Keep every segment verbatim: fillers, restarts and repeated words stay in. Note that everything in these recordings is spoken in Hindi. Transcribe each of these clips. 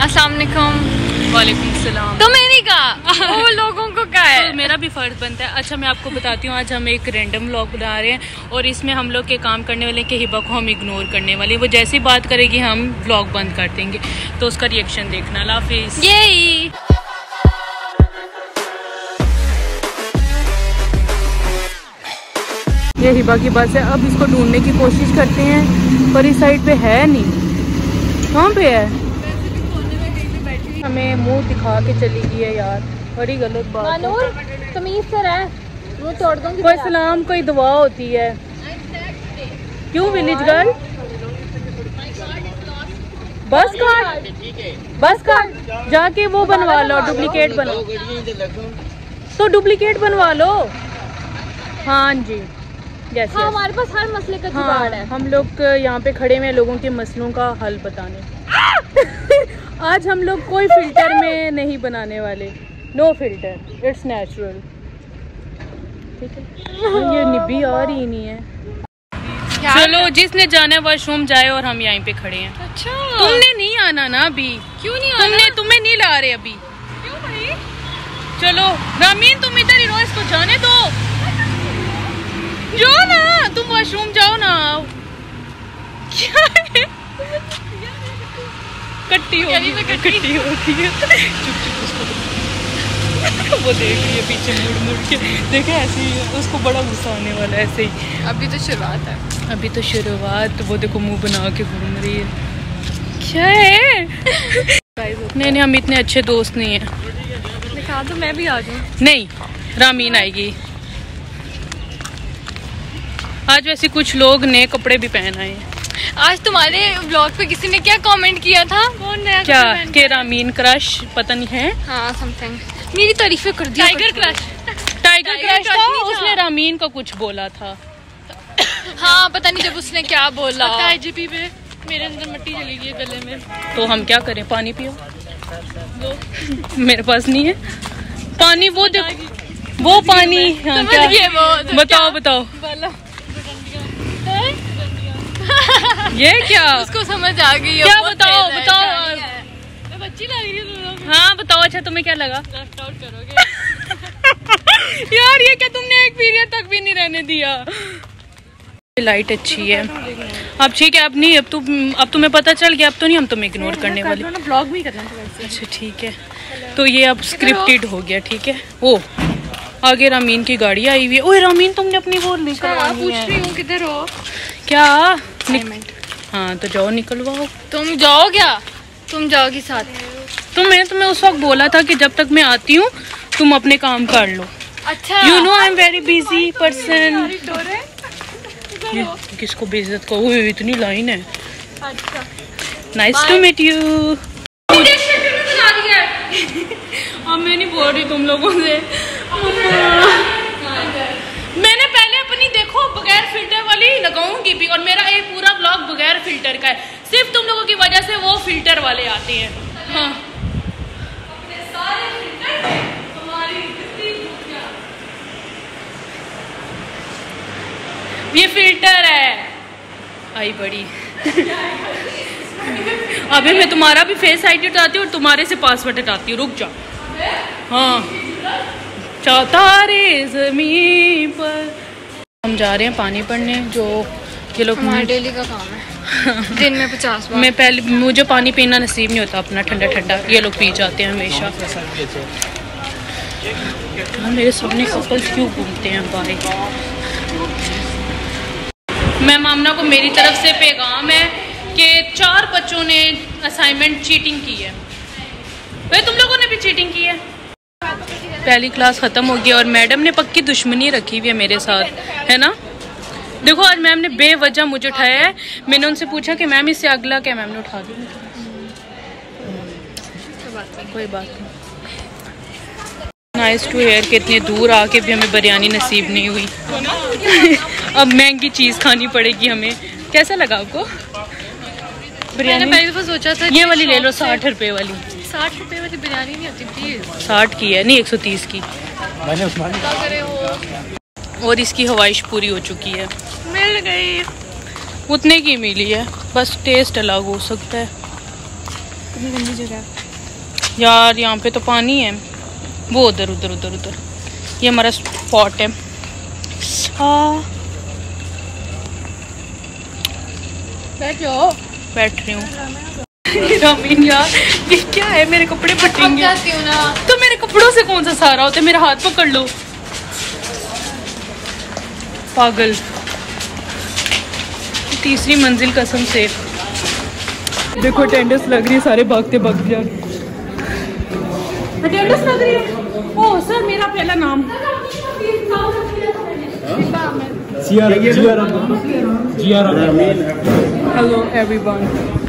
अस्सलाम वालेकुम। वालेकुम सलाम। तो मैंने कहा वो लोगों को क्या है, तो मेरा भी फ़र्ज बनता है। अच्छा मैं आपको बताती हूँ, आज हम एक रैंडम व्लॉग बना रहे हैं और इसमें हम लोग के काम करने वाले के हिबा को हम इग्नोर करने वाले। वो जैसी बात करेगी हम व्लॉग बंद कर देंगे, तो उसका रिएक्शन देखना। अल्लाह हाफिज़। यही ये हिबा की बस है। अब इसको ढूंढने की कोशिश करते हैं पर इस साइड पे है नहीं। कहाँ पे है? हमें मुंह दिखा के चली गई है यार, बड़ी गलत बात है। तमीज से रह, मुंह तोड़ दूंगी। कोई सलाम कोई दुआ होती है। क्यों village girl? Bus card, bus card जाके वो बनवा लो, डुप्लीकेट बनवा, तो डुप्लीकेट बनवा लो। हाँ जी, yes, हाँ, yes. हमारे पास हर मसले का जुगाड़ हाँ, है। हम लोग यहाँ पे खड़े में लोगों के मसलों का हल बताने। आज हम लोग कोई फिल्टर में नहीं बनाने वाले, नो फिल्टर, इट्स नेचुरल। ठीक है, ये निब्बी आ रही नहीं है। चलो जिसने जाना है वॉशरूम जाए और हम यहीं पे खड़े हैं। अच्छा, तुमने नहीं आना ना अभी? क्यों नहीं आना? तुमने तुम्हें नहीं ला रहे अभी। क्यों भाई? चलो रामीन तुम इधर ही रहो, इसको जाने दो। जाओ ना, तुम वॉशरूम जाओ ना। क्या है? कट्टी हो रही है, कट्टी हो रही है। चुप चुप उसको वो देख रही है पीछे मुड़ मुड़ के, देखे ऐसे ही उसको बड़ा गुस्सा आने वाला है। ऐसे ही अभी तो शुरुआत है, अभी तो शुरुआत। वो देखो मुंह बना के घूम रही है। क्या है? नहीं नहीं, हम इतने अच्छे दोस्त नहीं हैं। दिखा दो, मैं भी आ जाऊँ। नहीं, रामीन आएगी आज। वैसे कुछ लोग नए कपड़े भी पहन आए हैं। आज तुम्हारे ब्लॉग पे किसी ने क्या कमेंट किया था? कौन नया क्या के रामीन क्रश पता नहीं है? हाँ, समथिंग मेरी तारीफें कर दी। टाइगर क्रश, टाइगर क्रश था। उसने रामीन को कुछ बोला था। हाँ, पता नहीं जब उसने क्या बोला। आईजीपी पे मेरे अंदर मिट्टी चली गई गले में। तो हम क्या करें? पानी पियो। मेरे पास नहीं है पानी। वो देखो वो पानी। हाँ, क्या? वो बताओ बताओ ये क्या? उसको समझ आ गई है। क्या बताओ बताओ मैं बच्ची लग रही हूँ। हाँ बताओ। अच्छा तुम्हें क्या लगा? लेफ्ट आउट करोगे? यार ये क्या, तुमने एक पीरियड तक भी नहीं रहने दिया। लाइट अच्छी है। अब ठीक है, अब नहीं, अब तुम अब तुम्हें पता चल गया। अब तो नहीं हम तुम्हें इग्नोर करने वाले। ब्लॉग भी करना था। अच्छा ठीक है, तो ये अब स्क्रिप्टेड हो गया। ठीक है, वो आगे रामीन की गाड़ी आई हुई है। ओए रामीन तुमने अपनी वो निकलवानी पूछ है। रही हूँ किधर हो? क्या? हाँ तो जाओ निकलवाओ। तुम जाओ क्या? तुम जाओगी साथ? तो मैंने तुम्हें उस वक्त बोला था कि जब तक मैं आती हूँ तुम अपने काम कर लो। अच्छा, you know I am very busy person. किसको बेइज्जत को? ओए इतनी लाइन है। अच्छा, नाइस टू मीट यू। अब मैं नहीं बोल रही तुम लोगों से। मैंने पहले अपनी देखो बगैर फिल्टर वाली लगाऊंगी भी, और मेरा एक पूरा ब्लॉग बगैर फिल्टर का है। सिर्फ तुम लोगों की वजह से वो फिल्टर वाले आते हैं। हाँ, ये फिल्टर है। आई बड़ी अभी मैं तुम्हारा भी फेस आईडी हटाती हूँ और तुम्हारे से पासवर्ड हटाती हूँ। रुक जाओ। हाँ, तारे ज़मीन पर। हम जा रहे हैं पानी पड़ने, जो ये लोग हमारा डेली का काम है। दिन में पचास बार। मैं पहले, मुझे पानी पीना नसीब नहीं होता अपना ठंडा ठंडा। ये लोग पी जाते हैं हमेशा। मेरे सामने कपल्स क्यों घूमते हैं भाई? मैं मामना को मेरी तरफ से पैगाम है कि चार बच्चों ने असाइनमेंट चीटिंग की है। भाई तुम लोगों ने भी चीटिंग की है। पहली क्लास ख़त्म हो गई और मैडम ने पक्की दुश्मनी रखी हुई है मेरे साथ, है ना? देखो आज मैम ने बेवजह मुझे उठाया है। मैंने उनसे पूछा कि मैम इससे अगला क्या, मैम ने उठा दिया। कोई बात नहीं। नाइस टू हेयर कि इतने दूर आके भी हमें बिरयानी नसीब नहीं हुई। अब महंगी चीज़ खानी पड़ेगी हमें। कैसा लगा आपको बिरयानी? मैंने पहले दफा सोचा था ये वाली ले लो, साठ रुपए वाली। साठ रुपए वाली बिरयानी नहीं होती प्लीज। साठ की है, नहीं एक सौ तीस की। मैंने करे हो। और इसकी हवाइश पूरी हो चुकी है। मिल गई। उतने की मिली है, बस टेस्ट अलग हो सकता है। कितनी गंदी जगह है यार, यहाँ पे तो पानी है। वो उधर उधर उधर उधर ये हमारा स्पॉट है। हाँ बैठ जाओ। बैठ रही हूँ। रामीन यार ये क्या है, मेरे कपड़े फटेंगे। तो मेरे कपड़ों से कौन सा सारा होता है, मेरा हाथ पकड़ लो पागल। तीसरी मंजिल कसम से। देखो अटेंडेंस लग रही है, सारे भागते भाग जा। अटेंडेंस लग रही है। ओ सर मेरा पहला नाम हेलो एवरीवन।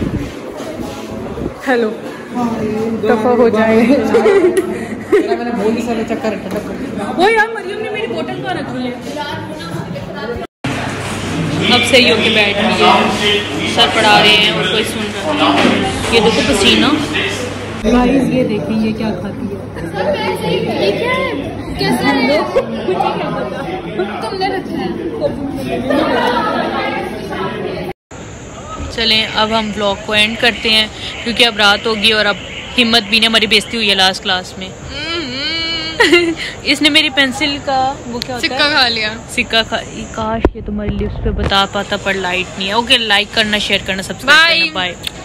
हेलो दफा हो जाए। मैंने बोल दी सारे चक्कर वो यार मरियम ने मेरी बोतल कहाँ रख ली। अब सही होके बैठ रही है, सर पढ़ा रहे हैं और कोई सुन रहा है। ये देखो पसीना। गाइस ये देखिए ये क्या खाती है। ये क्या है? कैसा है? तुमने रखा है। चलें अब हम ब्लॉग को एंड करते हैं क्योंकि अब रात होगी और अब हिम्मत भी ने हमारी बेइज्जती हुई है लास्ट क्लास में। इसने मेरी पेंसिल का वो क्या होता सिक्का है? खा लिया। सिक्का खा। काश ये तुम्हारी लिप्स पे बता पाता पर लाइट नहीं है। ओके लाइक करना, शेयर करना, सब्सक्राइब करना। बाय।